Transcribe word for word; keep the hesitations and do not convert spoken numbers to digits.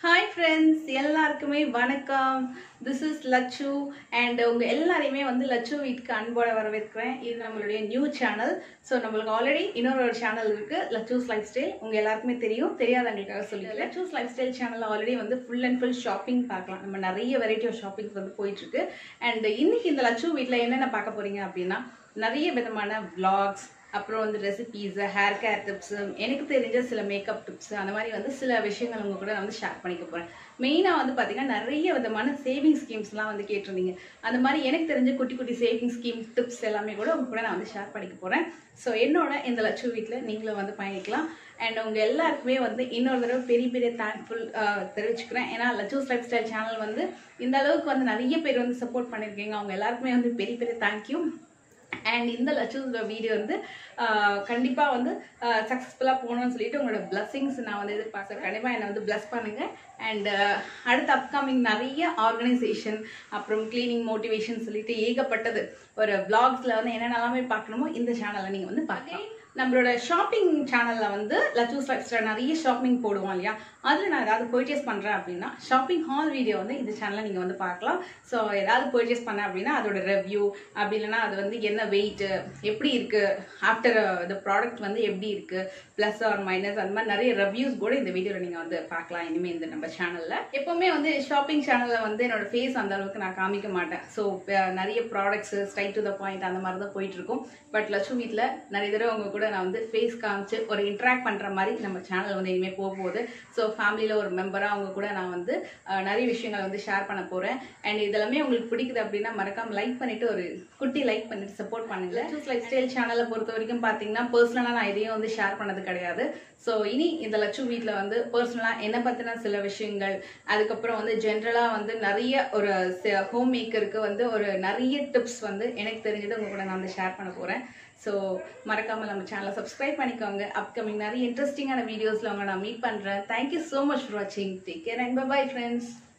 Hi friends, எல்லாருக்குமே வணக்கம். This is Lachu and உங்க எல்லாரையுமே வந்து லட்சு வீட்டுக்கு அன்போட வரவேற்கிறேன். இது நம்மளுடைய நியூ சேனல். ஸோ நம்மளுக்கு ஆல்ரெடி இன்னொரு ஒரு சேனல் இருக்கு, லச்சூஸ் லைஃப் ஸ்டைல். உங்க எல்லாருக்குமே தெரியும், தெரியாதவங்களுக்காக சொல்லிக்கிறேன். Lachu's life style channel already வந்து ஃபுல் அண்ட் ஃபுல் ஷாப்பிங் பார்க்கலாம். நம்ம நிறைய வெரைட்டி ஆஃப் ஷாப்பிங்ஸ் வந்து போயிட்டு இருக்கு. அண்ட் இன்னைக்கு இந்த லட்சு வீட்டில் என்னென்ன பார்க்க போறீங்க அப்படின்னா, நிறைய விதமான vlogs, அப்புறம் வந்து ரெசிபீஸ், ஹேர் கேர் டிப்ஸ், எனக்கு தெரிஞ்ச சில மேக்கப் டிப்ஸ், அந்த மாதிரி வந்து சில விஷயங்கள் உங்க கூட நான் வந்து ஷேர் பண்ணிக்க போறேன். மெயினாக வந்து பார்த்தீங்கன்னா நிறைய விதமான சேவிங் ஸ்கீம்ஸ்லாம் வந்து கேட்டிருந்தீங்க. அந்த மாதிரி எனக்கு தெரிஞ்ச குட்டி குட்டி சேவிங் ஸ்கீம் டிப்ஸ் எல்லாமே கூட உங்க கூட நான் வந்து ஷேர் பண்ணிக்க போறேன். ஸோ என்னோட இந்த லட்சு வீட்டில் நீங்களும் வந்து பயணிக்கலாம். அண்ட் உங்க எல்லாருக்குமே வந்து இன்னொரு தடவை பெரிய பெரிய தேங்க்ஃபுல் தெரிவிச்சுக்கிறேன். ஏன்னா லச்சூஸ் லைஃப் ஸ்டைல் சேனல் வந்து இந்த அளவுக்கு வந்து நிறைய பேர் வந்து சப்போர்ட் பண்ணியிருக்கீங்க. அவங்க எல்லாருக்குமே வந்து பெரிய பெரிய தேங்க்யூ. அண்ட் இந்த லட்சூஸ் வீடியோ வந்து கண்டிப்பாக வந்து சக்ஸஸ்ஃபுல்லாக போகணும்னு சொல்லிட்டு உங்களோட பிளஸ்ஸிங்ஸ் நான் வந்து எதிர்பார்க்குறேன். கண்டிப்பாக என்னை வந்து பிளஸ் பண்ணுங்க. அண்ட் அடுத்த அப்கமிங் நிறைய ஆர்கனைசேஷன், அப்புறம் கிளீனிங் மோட்டிவேஷன் சொல்லிட்டு ஏகப்பட்டது ஒரு விளாக்ஸில் வந்து என்னென்னலாமே பார்க்கணுமோ இந்த சேனலை நீங்கள் வந்து பார்க்கலாம். நம்மளோட ஷாப்பிங் சேனலில் வந்து லச்சூஸ் லைஃப் ஸ்டைல் நிறைய ஷாப்பிங் போடுவோம் இல்லையா, அதில் நான் ஏதாவது பர்ச்சேஸ் பண்ணுறேன் அப்படின்னா ஷாப்பிங் ஹால் வீடியோ வந்து இந்த சேனலில் நீங்கள் வந்து பார்க்கலாம். ஸோ ஏதாவது பர்ச்சேஸ் பண்ணேன் அப்படின்னா அதோட ரிவ்யூ, அப்படி இல்லைன்னா அது வந்து என்ன வெயிட், எப்படி இருக்குது, ஆஃப்டர் த ப்ராடக்ட் வந்து எப்படி இருக்குது, ப்ளஸ் ஆர் மைனஸ், அந்த மாதிரி நிறைய ரிவ்யூஸ் கூட இந்த வீடியோவில் நீங்கள் வந்து பார்க்கலாம். இனிமேல் இந்த நம்ம சேனலில் எப்போவுமே வந்து ஷாப்பிங் சேனலில் வந்து என்னோட ஃபேஸ் அந்த அளவுக்கு நான் காமிக்க மாட்டேன். ஸோ நிறைய products straight to the point அந்த மாதிரி தான் போயிட்டு இருக்கும். பட் லட்சு வீட்டில் நிறைய தடவை அவங்க கூட நான் வந்து ஃபேஸ் காமிச்சு ஒரு இன்ட்ராக்ட் பண்ணுற மாதிரி நம்ம சேனல் வந்து இனிமேல் போக போகுது. ஸோ ஃபேமிலியில் ஒரு மெம்பராக அவங்க கூட நான் வந்து நிறைய விஷயங்களை வந்து ஷேர் பண்ண போகிறேன். அண்ட் இதெல்லாமே உங்களுக்கு பிடிக்குது அப்படின்னா மறக்காம லைக் பண்ணிட்டு ஒரு குட்டி லைக் பண்ணிட்டு சப்போர்ட் பண்ணுங்க. லச்சூஸ் லைஃப் ஸ்டைல் சேனலை பொறுத்த வரைக்கும் பார்த்தீங்கன்னா பர்சனலாக நான் இதையும் வந்து ஷேர் பண்ணது கிடையாது. ஸோ இனி இந்த லட்சு வீட்டில் வந்து பர்சனலாக என்னை பற்றின சில விஷயங்கள், அதுக்கப்புறம் வந்து ஜென்ரலாக வந்து நிறைய ஒரு ஹோம் மேக்கருக்கு வந்து ஒரு நிறைய டிப்ஸ் வந்து எனக்கு தெரிஞ்சது உங்க கூட நான் வந்து ஷேர் பண்ண போகிறேன். ஸோ மறக்காமல் நம்ம சேனலை சப்ஸ்கிரைப் பண்ணிக்கோங்க. அப்கமிங் நிறைய இன்ட்ரெஸ்டிங்கான வீடியோஸில் உங்களை நான் மீட் பண்ணுறேன். தேங்க்யூ ஸோ மச் ஃபார் வாட்சிங். Take care and bye bye friends.